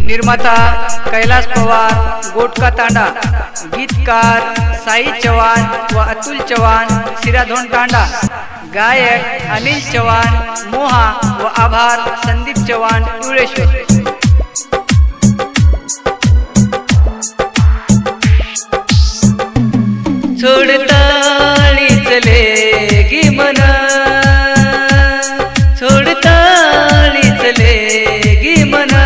निर्माता कैलाश पवार, गोटका तांडा। गीतकार साई चौहान व अतुल चौहान, सिराधोन तांडा। गायक अनिल चौहान, मोहा व आभार संदीप चौहान, युरेश्वर। छोड़ताळी चलेगी मना, छोड़ताळी चलेगी मना,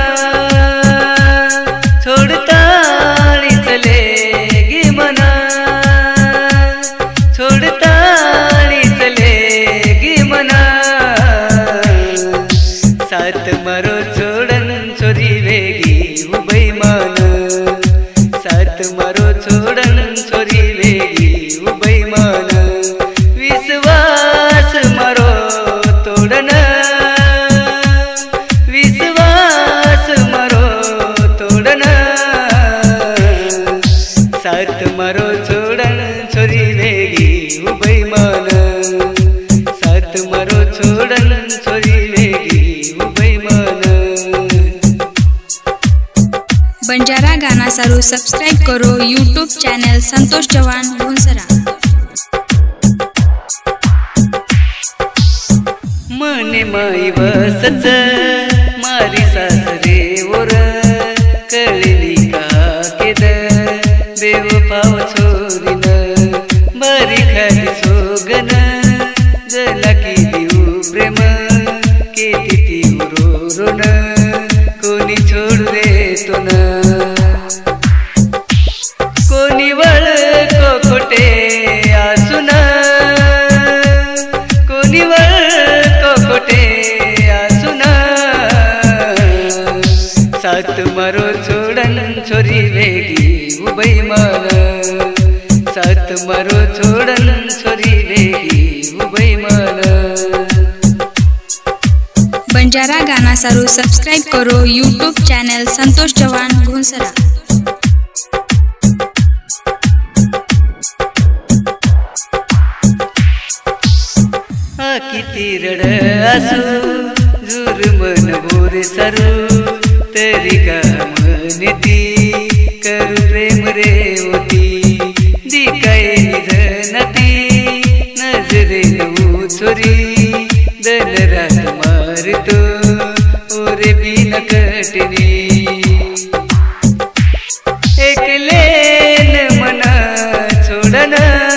छोड़ताळी चलेगी मना, छोड़ताळी चलेगी मना। साथ मारो छोड़न छोरी वेगी उबई मान, साथ मारो छोड़न छोरी वेगी उबई मान। विश्वास मारो तोड़न, विश्वास मारो तोड़न। साथ मारो छोड़न छोरी वेगी उबई मान, साथ मारो छोड़न छोरी वेगी उबई मान। बंजारा गाना सारू सब्सक्राइब करो यूट्यूब चैनल संतोष चौहान घोंसरा। मने माई बसच मारी सासरे ओर, कळली का केद बेवफाव छोरीन। बरी खाली सोगन जला की देऊ प्रेम, केली ती रोन कोणी छोडू देतो न। कोणी वळको खोटे आसून, कोणी वळको खोटे आसून। साथ मारो छोड़न छोरी वेगी उबई मान, साथ मारो छोड़न छोरी वेगी उबई मान। बंजारा गाना सारू सब्सक्राइब करो यूट्यूब चैनल संतोष चौहान घोंसरा। किती रड असू जुर मन बोर सरू, तरी का म्हणे ती करू प्रेम रे होती। दिकाय निधनती नजरे नऊ छोरी, दन रात मारतो ओरे बिन कटनी। एकलेन मना छोड़न,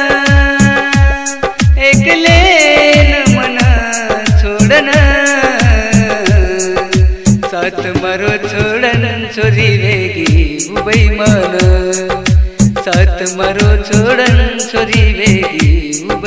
एकलेन मना छोड़न। साथ मारो छोड़न छोरी वेगी उबई मान, साथ मारो छोड़न छोरी वेगी